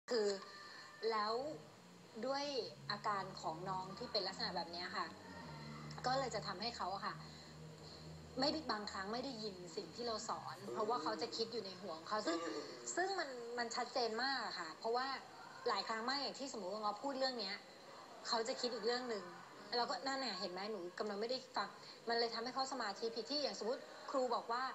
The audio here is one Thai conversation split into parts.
คือแล้วด้วยอาการของน้องที่เป็นลักษณะแบบนี้ค่ะก็เลยจะทำให้เขาค่ะไม่บางครั้งไม่ได้ยินสิ่งที่เราสอนเพราะว่าเขาจะคิดอยู่ในหัวของเขาซึ่งมันชัดเจนมากค่ะเพราะว่าหลายครั้งมากอย่างที่สมมติว่าเราพูดเรื่องเนี้ยเขาจะคิดอีกเรื่องหนึ่งเราก็นั่นแหละเห็นไหมหนูกำลังไม่ได้ฟังมันเลยทำให้เขาสมาธิผิดที่อย่างสมมติครูบอกว่า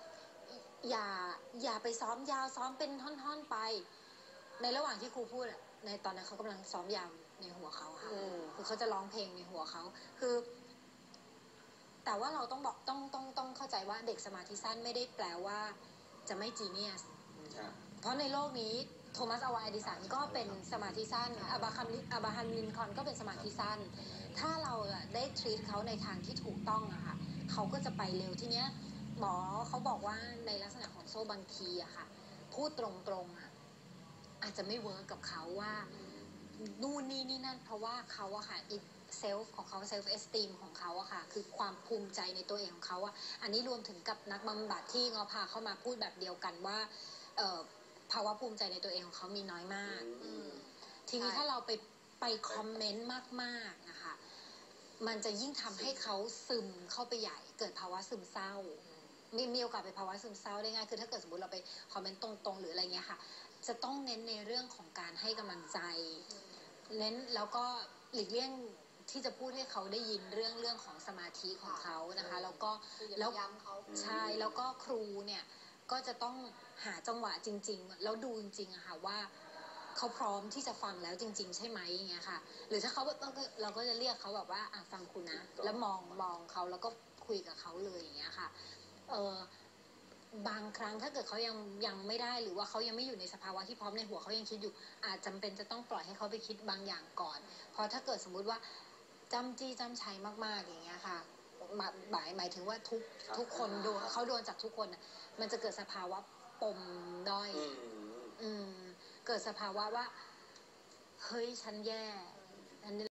อย่าไปซ้อมยาวซ้อมเป็นท่อนๆไปในระหว่างที่ครูพูดในตอนนั้นเขากำลังซ้อมยาวในหัวเขาค่ะคือเขาจะร้องเพลงในหัวเขาคือแต่ว่าเราต้องบอกต้องเข้าใจว่าเด็กสมาธิสั้นไม่ได้แปลว่าจะไม่จีเนียสเพราะในโลกนี้โทมัสอัลวาเอดิสันก็เป็นสมาธิสั้นอับราฮัมลินคอล์นก็เป็นสมาธิสั้นถ้าเราได้ทรีตเขาในทางที่ถูกต้องอะค่ะเขาก็จะไปเร็วทีเนี้ยหมอเขาบอกว่าในลักษณะของโซ่บางทีอะค่ะพูดตรงๆอะอาจจะไม่เวิร์กกับเขาว่านู่นนี่นั่นเพราะว่าเขาอะค่ะเซลฟ์ของเขาเซลฟ์เอสติมของเขาอะค่ะคือความภูมิใจในตัวเองของเขาอะอันนี้รวมถึงกับนักบำบัดที่เงาพาเข้ามาพูดแบบเดียวกันว่าภาวะภูมิใจในตัวเองของเขามีน้อยมากทีนี้ถ้าเราไปคอมเมนต์มากๆนะคะมันจะยิ่งทำให้เขาซึมเข้าไปใหญ่เกิดภาวะซึมเศร้ามีโอกาสเป็นภาวะซึมเศร้าได้ง่ายคือถ้าเกิดสมมติเราไปคอมเมนต์ตรงๆหรืออะไรเงี้ยค่ะจะต้องเน้นในเรื่องของการให้กำลังใจเน้นแล้วก็หลีกเลี่ยงที่จะพูดให้เขาได้ยินเรื่องของสมาธิของเขานะคะแล้วก็ย้ำเขาใช่แล้วก็ครูเนี่ยก็จะต้องหาจังหวะจริงๆแล้วดูจริงๆอะค่ะว่าเขาพร้อมที่จะฟังแล้วจริงๆใช่ไหมอย่างเงี้ยค่ะหรือถ้าเขาเราก็จะเรียกเขาแบบว่าฟังคุณนะแล้วมองเขาแล้วก็คุยกับเขาเลยอย่างเงี้ยค่ะบางครั้งถ้าเกิดเขายังไม่ได้หรือว่าเขายังไม่อยู่ในสภาวะที่พร้อมในหัวเขายังคิดอยู่อาจจำเป็นจะต้องปล่อยให้เขาไปคิดบางอย่างก่อนเพราะถ้าเกิดสมมุติว่าจำจี้จำชัยมากๆอย่างเงี้ยค่ะหมายถึงว่าทุกคนโดนเขาโดนจากทุกคนมันจะเกิดสภาวะปมด้อยเกิดสภาวะว่าเฮ้ยฉันแย่